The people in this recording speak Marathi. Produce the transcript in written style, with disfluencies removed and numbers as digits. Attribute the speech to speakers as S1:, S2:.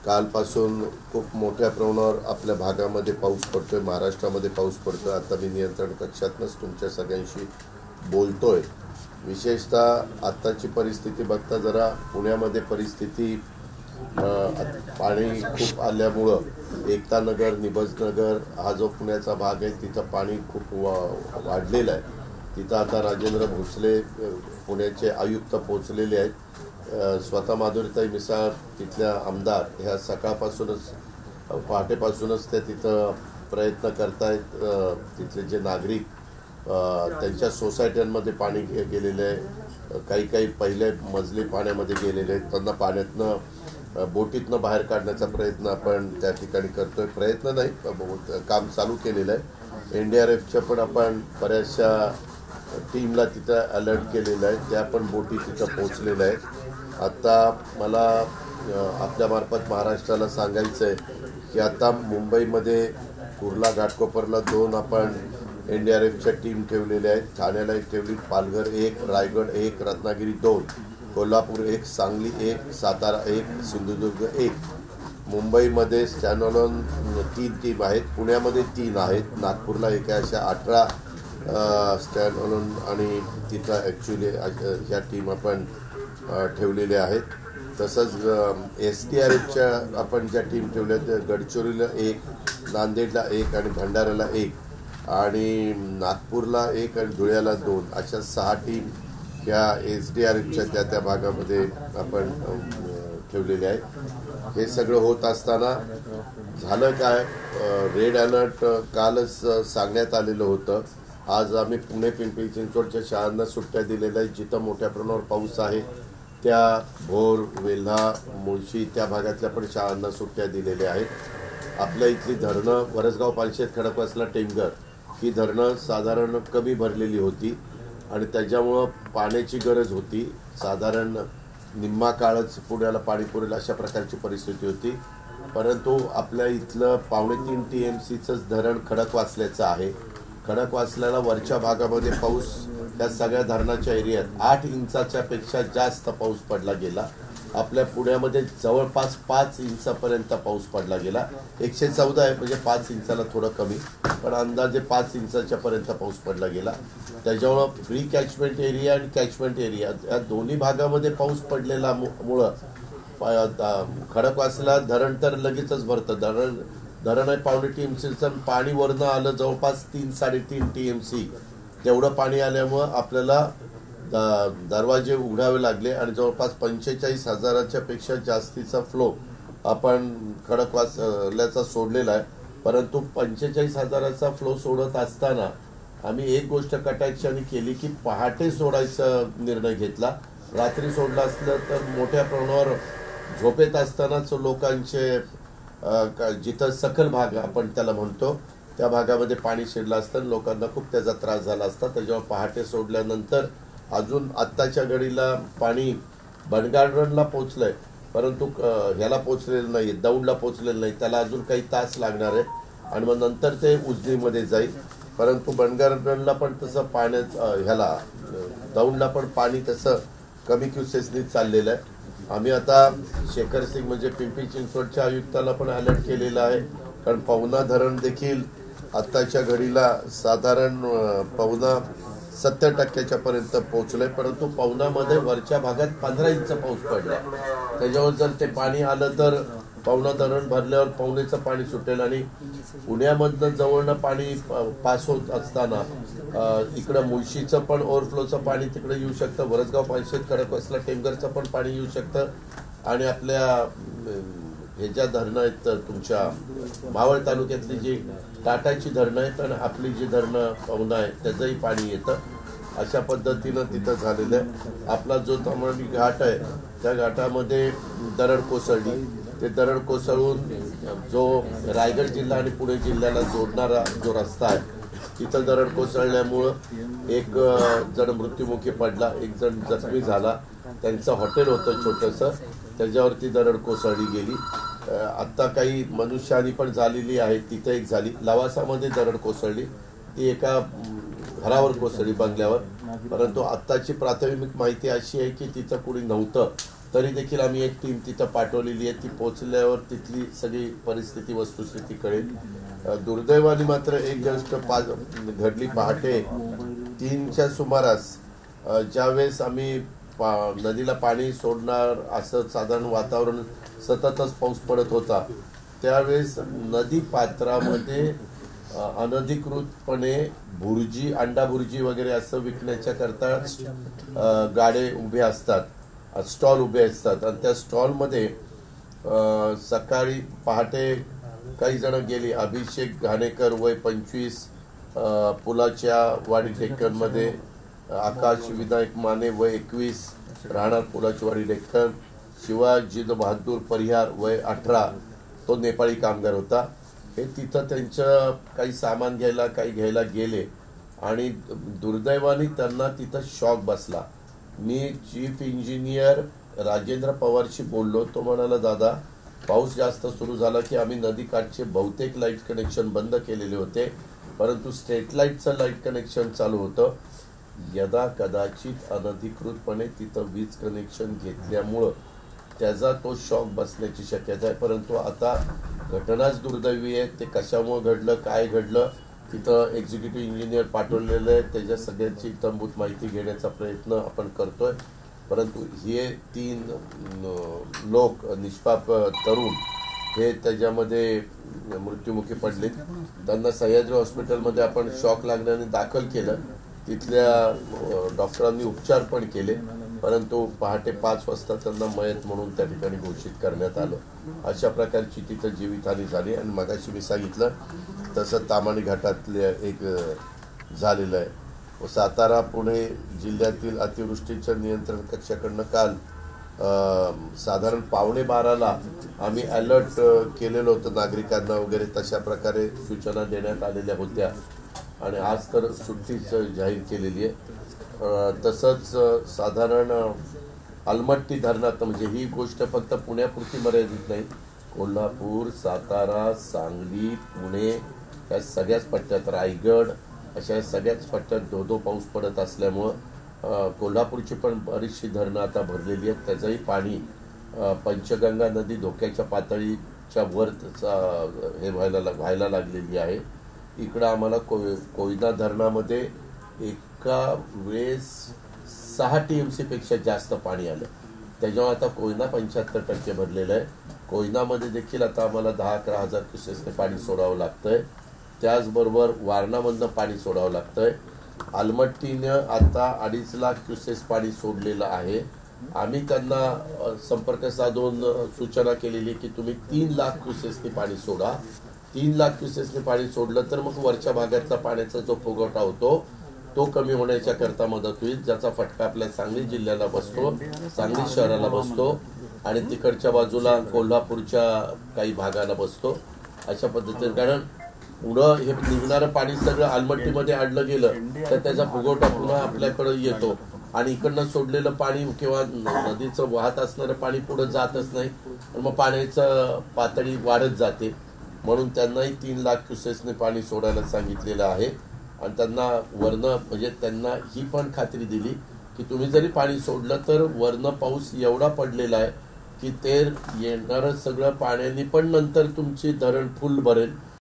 S1: कालपासून खूप मोठ्या प्रमाणावर आपल्या भागामध्ये पाऊस पडतोय, महाराष्ट्रामध्ये पाऊस पडतोय। आता मी नियंत्रण कक्षातूनच तुमच्या सगळ्यांशी बोलतोय। विशेषतः आत्ताची परिस्थिती बघता जरा पुण्यामध्ये परिस्थिती पाणी खूप आल्यामुळं एकता नगर, निबज नगर हा जो पुण्याचा भाग आहे तिथं पाणी खूप वाढलेलं आहे। तिथं आता राजेंद्र भोसले पुण्याचे आयुक्त पोहोचलेले आहेत। स्वतः माधुरीताई मिसाळ तिथल्या आमदार ह्या सकाळपासूनच पहाटेपासूनच ते तिथं प्रयत्न करतायत। तिथले जे नागरिक त्यांच्या सोसायट्यांमध्ये पाणी गेलेले आहे, काही पहिले मजले पाण्यामध्ये गेलेले आहेत, त्यांना पाण्यातनं बोटीतनं बाहेर काढण्याचा प्रयत्न आपण त्या ठिकाणी करतोय। प्रयत्न नाही, काम चालू केलेलं आहे। NDRFच्या पण आपण बऱ्याचशा टीमला तिथं अलर्ट केलेलं आहे, त्या पण बोटी तिथं पोहोचलेल्या आहेत। आता मला आपल्यामार्फत महाराष्ट्राला सांगायचं आहे की आता मुंबईमध्ये कुर्ला घाटकोपरला 2 आपण NDRFच्या टीम ठेवलेल्या आहेत। ठाण्याला 1 ठेवली, पालघर 1, रायगड 1, रत्नागिरी 2, कोल्हापूर 1, सांगली 1, सातारा 1, सिंधुदुर्ग 1। मुंबईमध्ये स्टँडअलोन 3 टीम आहेत, पुण्यामध्ये 3 आहेत, नागपूरला 1 आहे। अशा 18 स्टँडअलोन आणि तिथं ॲक्च्युली ह्या टीम आपण ठेवलेल्या आहेत। तसंच SDRFच्या आपण ज्या टीम ठेवल्या त्या गडचिरोलीला 1, नांदेडला 1 आणि भंडाऱ्याला 1 आणि नागपूरला 1 आणि धुळ्याला 2 अशा 6 टीम ह्या SDRFच्या त्या भागामध्ये आपण ठेवलेल्या आहेत। हे सगळं होत असताना झालं काय, रेड अलर्ट कालच सांगण्यात आलेलं होतं। आज आम्ही पुणे, पिंपरी चिंचवडच्या शाळांना सुट्ट्या दिलेल्या आहेत। जिथं मोठ्या प्रमाणावर पाऊस आहे त्या भोर, वेल्हा, मुळशी त्या भागातल्या पण शाळांना सुट्ट्या दिलेल्या आहेत। आपल्या इथली धरणं वरसगाव, पालशेत, खडकवासला, टेमघर ही धरणं साधारण कमी भरलेली होती आणि त्याच्यामुळं पाण्याची गरज होती। साधारण निम्मा काळच पुण्याला पाणी पुरेल अशा प्रकारची परिस्थिती होती। परंतु आपल्या इथलं 3.25 TMCचंच धरण खडकवासल्याचं आहे। खडकवासल्याला वरच्या भागामध्ये पाऊस त्या सगळ्या धरणाच्या एरियात 8 इंचाच्या पेक्षा जास्त पाऊस पडला गेला। आपल्या पुण्यामध्ये जवळपास 5 इंचापर्यंत पाऊस पडला गेला। 114 आहे म्हणजे 5 इंचाला थोडं कमी, पण अंदाजे 5 इंचाच्या पर्यंत पाऊस पडला गेला। त्याच्यामुळं प्री कॅचमेंट एरिया आणि कॅचमेंट एरिया या दोन्ही भागामध्ये पाऊस पडलेला मुळं खडकवासला धरण तर लगेचच भरतं। धरण आहे 2.5 TMCचं, पाणी वरनं आलं जवळपास 3-3.5 TMC तेवढं पाणी आल्यामुळं आपल्याला दरवाजे उघडावे लागले आणि जवळपास 45,000च्या पेक्षा जास्तीचा फ्लो आपण खडकवासल्याचा सोडलेला आहे। परंतु 45,000चा फ्लो सोडत असताना आम्ही एक गोष्ट कटाक्षाने केली की पहाटे सोडायचा निर्णय घेतला। रात्री सोडलं असलं तर मोठ्या प्रमाणावर झोपेत असतानाच लोकांचे जिथं सखल भाग आपण त्याला म्हणतो त्या भागामध्ये पाणी शिरलं असतं, लोकांना खूप त्याचा त्रास झाला असता। त्याच्यावर पहाटे सोडल्यानंतर अजून आत्ताच्या घडीला पाणी बनगार्डनला पोचलंय, परंतु ह्याला पोचलेलं नाही, दौंडला पोचलेलं नाही, त्याला अजून काही तास लागणार आहे आणि मग नंतर ते उजनीमध्ये जाईल। परंतु बनगार्डनला पण तसं पाण्याचं ह्याला दौंडला पण पाणी तसं कमी क्युसेसनी चाललेलं आहे। आम्ही आता शेखर सिंग म्हणजे पिंपरी चिंचवडच्या आयुक्ताला पण अलर्ट केलेला आहे, कारण पवना धरण देखील आत्ताच्या घडीला साधारण पवना 70% पर्यंत पोहोचलंय। परंतु पवनामध्ये वरच्या भागात 15 इंच पाऊस पडला। त्याच्यावर जर ते पाणी आलं तर पवना धरण भरल्यावर पवनेचं पाणी सुटेल आणि पुण्यामधनं जवळनं पाणी पास होत असताना इकडं मुळशीचं पण ओव्हरफ्लोचं पाणी तिकडे येऊ शकतं, वरसगाव, पालशेत, खडकवासला, टेमघरचं पण पाणी येऊ शकतं आणि आपल्या हे ज्या धरणं आहेत तुमच्या मावळ तालुक्यातली जी टाटाची धरणं आहेत आणि आपली जी धरणं पवना आहे त्याचंही पाणी येतं। अशा पद्धतीनं तिथं झालेलं आहे। आपला जो ताम्हाणी घाट आहे त्या घाटामध्ये दरड कोसळली, ते दरड कोसळून जो रायगड जिल्हा आणि पुणे जिल्ह्याला जोडणारा जो रस्ता आहे तिथं दरड कोसळल्यामुळं 1 जण मृत्युमुखी पडला, 1 जण जखमी झाला। त्यांचं हॉटेल होतं छोटंसं, त्याच्यावरती दरड कोसळली गेली। आत्ता काही मनुष्यहानी पण झालेली आहे, तिथं एक झाली। लवासामध्ये दरड कोसळली, ती एका घरावर कोसळली, बंगल्यावर। परंतु आत्ताची प्राथमिक माहिती अशी आहे की तिथं कुणी नव्हतं तरी देखील आम्ही एक टीम तिथं पाठवलेली आहे. ती पोचल्यावर तिथली सगळी परिस्थिती वस्तुस्थिती कळेल. दुर्दैवाने मात्र एक गोष्ट घडली पहाटे 3च्या सुमारास. ज्यावेळेस आम्ही नदीला पाणी सोडणार असं साधारण वातावरण, सततच पाऊस पडत होता, त्यावेळेस नदी पात्रामध्ये अनधिकृतपणे भुर्जी, अंडा भुर्जी वगैरे असं विकण्याच्या करता गाडे उभे असतात, स्टॉल उभे असतात. आणि त्या स्टॉलमध्ये सकाळी पहाटे काही जण गेली. अभिषेक घाणेकर वय 25, पुलाच्या वाडी डेक्कनमध्ये. आकाश विनायक माने वय 21, राहणार पुलाची वाडी डेक्कन. शिवाजी बहादूर परिहार वय 18, तो नेपाळी कामगार होता. हे तिथं त्यांचं काही सामान घ्यायला गेले आणि दुर्दैवाने त्यांना तिथं शॉक बसला. मी चीफ इंजिनियर राजेंद्र पवारशी बोललो. तो म्हणाला, दादा पाऊस जास्त सुरू झाला की आम्ही नदीकाठचे बहुतेक लाईट कनेक्शन बंद केलेले होते, परंतु स्ट्रीट लाईटचं लाईट कनेक्शन चालू होतं. यदा कदाचित अनधिकृतपणे तिथं वीज कनेक्शन घेतल्यामुळं त्याचा तो शॉक बसण्याची शक्यता आहे. परंतु आता घटनाच दुर्दैवी आहे. ते कशामुळे घडलं, काय घडलं, तिथं एक्झिक्युटिव्ह इंजिनियर पाठवलेलं आहे. त्याच्या सगळ्यांची इत्थंभूत माहिती घेण्याचा प्रयत्न आपण करतोय. परंतु हे 3 लोक निष्पाप तरुण हे त्याच्यामध्ये मृत्युमुखी पडले. त्यांना सह्याद्री हॉस्पिटलमध्ये आपण शॉक लागल्याने दाखल केलं. तिथल्या डॉक्टरांनी उपचार पण केले, परंतु पहाटे 5 वाजता त्यांना मयत म्हणून त्या ठिकाणी घोषित करण्यात आलं. अशा प्रकारची तिथं जीवितहानी झाली. आणि मगाशी मी सांगितलं तसं ताम्हाणी घाटातले एक झालेलं आहे. सातारा पुणे जिल्ह्यातील अतिवृष्टीच्या नियंत्रण कक्षाकडनं काल साधारण 11:15ला आम्ही अलर्ट केलेलं होतं नागरिकांना वगैरे. तशा प्रकारे सूचना देण्यात आलेल्या होत्या आणि आज तर सुट्टीच जाहीर केलेली आहे. तसंच साधारण अलमट्टी धरणात, म्हणजे ही गोष्ट फक्त पुण्यापुरती मर्यादित नाही, कोल्हापूर, सातारा, सांगली, पुणे या सगळ्याच पट्ट्यात, रायगड अशा सगळ्याच पट्ट्यात धो पाऊस पडत असल्यामुळं कोल्हापूरची पण बरीचशी धरणं आता भरलेली आहेत. त्याचंही पाणी पंचगंगा नदी धोक्याच्या पातळीच्या वर हे व्हायला लागलेली आहे. इकडं आम्हाला कोयना धरणामध्ये एका वेळेस 6 TMC पेक्षा जास्त पाणी आलं. त्याच्यामुळे आता कोयना 75% भरलेलं आहे. कोयनामध्ये देखील आता आम्हाला 10-11 हजार क्युसेसने पाणी सोडावं लागतंय. त्याचबरोबर वारणामधनं पाणी सोडावं लागतंय. आलमट्टीनं आता 2.5 लाख क्युसेस पाणी सोडलेलं आहे. आम्ही त्यांना संपर्क साधून सूचना केलेली की तुम्ही 3 लाख क्युसेसने पाणी सोडा. 3 लाख क्युसेसने पाणी सोडलं तर मग वरच्या भागातला पाण्याचा जो पुरवठा होतो तो कमी होण्याच्या करता मदत होईल, ज्याचा फटका आपल्या सांगली जिल्ह्याला बसतो, सांगली शहराला बसतो आणि तिकडच्या बाजूला कोल्हापूरच्या काही भागाला बसतो. अशा पद्धतीने, कारण पुढं हे निघणारं पाणी सगळं आलमट्टीमध्ये आणलं गेलं तर त्याचा फुगवटा पुन्हा आपल्याकडे येतो आणि इकडनं सोडलेलं पाणी किंवा नदीचं वाहत असणारं पाणी पुढं जातच नाही. मग पाण्याचं पातळी वाढत जाते. म्हणून त्यांनाही 3 लाख क्युसेसने पाणी सोडायला सांगितलेलं आहे. आणि त्यांना वरनं, म्हणजे त्यांना ही पण खात्री दिली की तुम्ही जरी पाणी सोडलं तर वरनं पाऊस एवढा पडलेला आहे की ते येणारं सगळं पाण्याने पण नंतर तुमची धरण फुल भरेल.